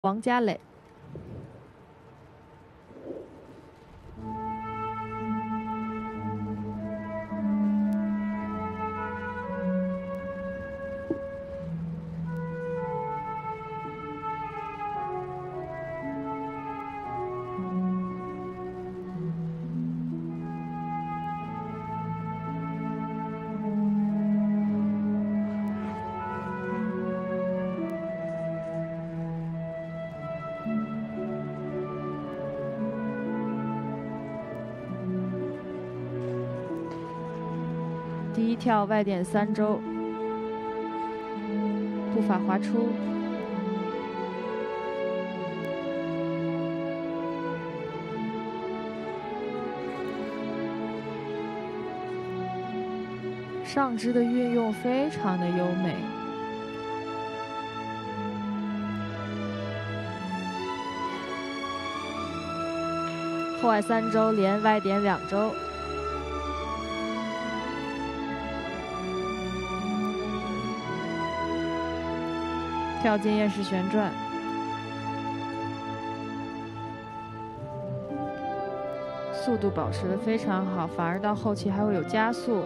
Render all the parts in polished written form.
王家磊。第一跳外点3周，步法滑出，上肢的运用非常的优美。后外3周连外点2周。跳进燕式旋转，速度保持得非常好，反而到后期还会有加速。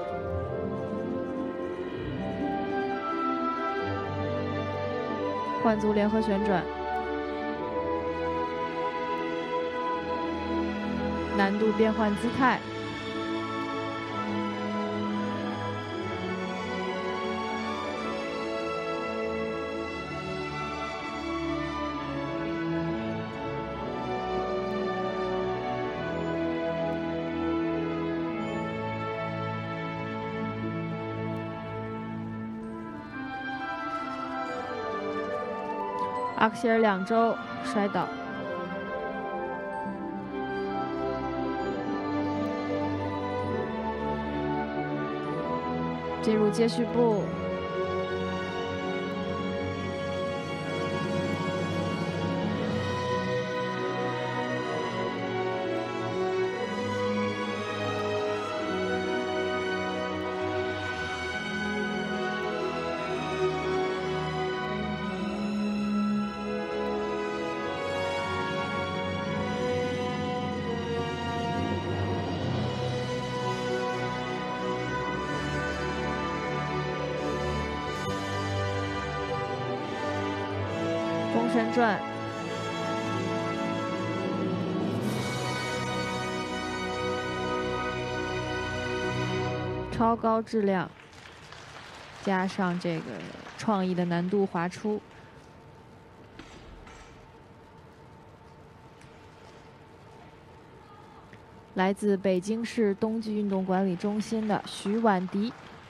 换足联合旋转，难度变换姿态。阿克希尔2周摔倒，进入接续步，弓旋转，超高质量，加上这个创意的难度滑出。来自北京市冬季运动管理中心的徐婉迪。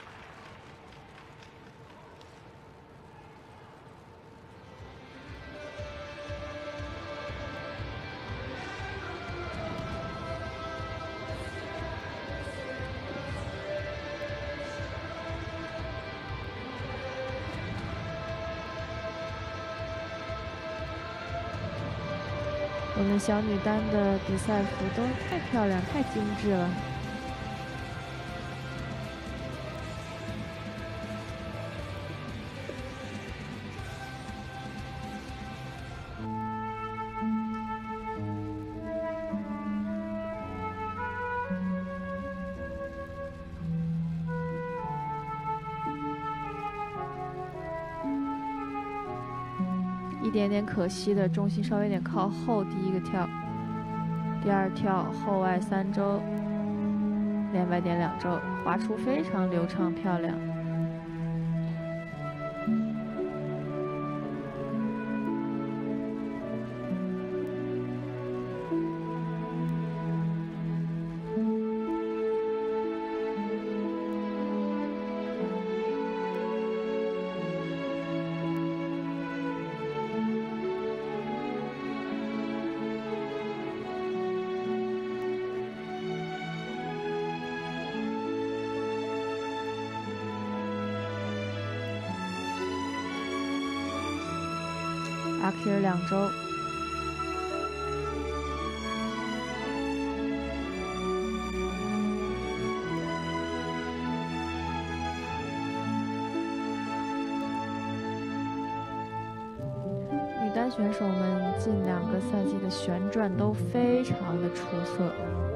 我们小女单的比赛服都太漂亮、太精致了。一点点可惜的，重心稍微有点靠后。第一个跳，第二跳后外3周，连外点2周，滑出非常流畅漂亮。阿克希尔2周，女单单选手们近2个赛季的旋转都非常的出色。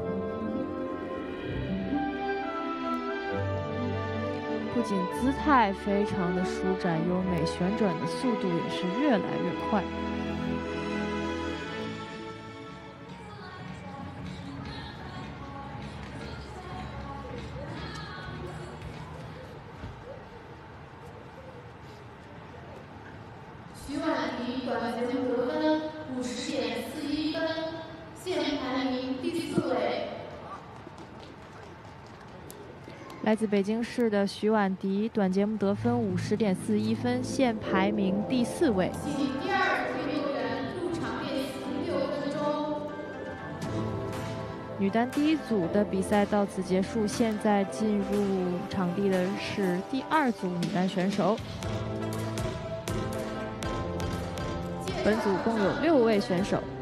不仅姿态非常的舒展优美，旋转的速度也是越来越快。 徐婉迪短节目得分50.41分，现排名第4位。 来自北京市的徐婉迪，短节目得分50.41分，现排名第4位。 请第2组运动员入场练习6分钟。 女单第1组的比赛到此结束，现在进入场地的是第2组女单选手。本组共有6位选手。